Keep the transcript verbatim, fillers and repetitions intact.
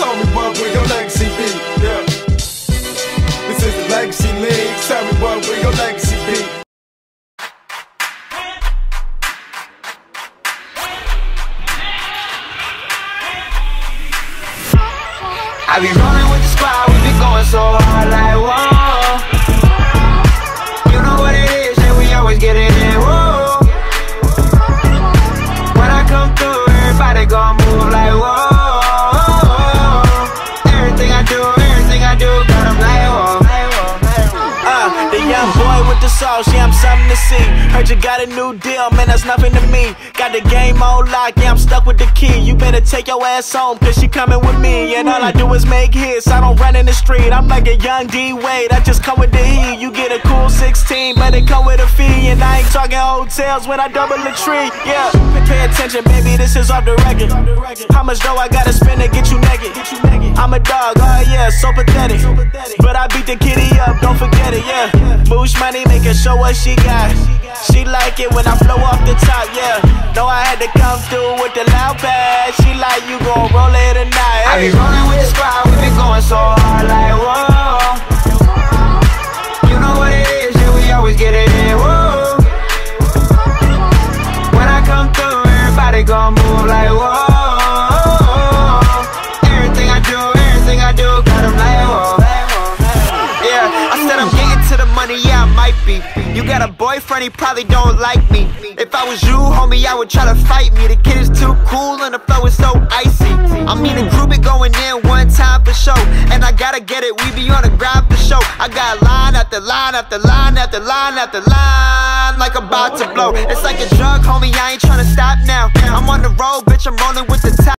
Tell me what will your legacy be? Yeah. This is the Legacy League. Tell me what will your legacy be? I be rolling with the squad, we be going so hard like whoa. You know what it is, and we always get it in, whoa. When I come through, everybody gon' move like whoa. Everything I do, everything I do, got 'em like whoa. Uh, the young boy with the sauce, yeah, I'm something to see. Heard you got a new deal, man, that's nothing to me. Got the game on lock, yeah, I'm stuck with the key. You better take your ass home, cause she coming with me. And all I do is make hits, I don't run in the street. I'm like a young D-Wade, I just come with the heat. You get a cool sixteen, but it come with a fee. And I ain't talking hotels when I double the tree, yeah. Pay attention, baby, this is off the record. How much dough I gotta spend to get you naked? I'm a dog, oh yeah, so pathetic. But I beat the kitty up, don't forget it, yeah. Boosh money, make her show what she got. She like it when I flow off the top, yeah. Know I had to come through with the loud pad. She like, you gon' roll it tonight. I be rolling with the squad, we be going so hard like whoa. You know what it is, yeah, we always get it in, whoa. When I come through, everybody gon' move like whoa. Everything I do, everything I do, got 'em like whoa. Yeah, I said I'm getting to the money, yeah, I might be. You got a boyfriend, he probably don't like me. If I was you, homie, I would try to fight me. The kid is too cool and the flow is so icy. I mean, the group be going in one time for show, and I gotta get it, we be on the grind for show. I got line after line after line after line after line, like about to blow. It's like a drug, homie, I ain't tryna stop now. I'm on the road, bitch, I'm rolling with the top.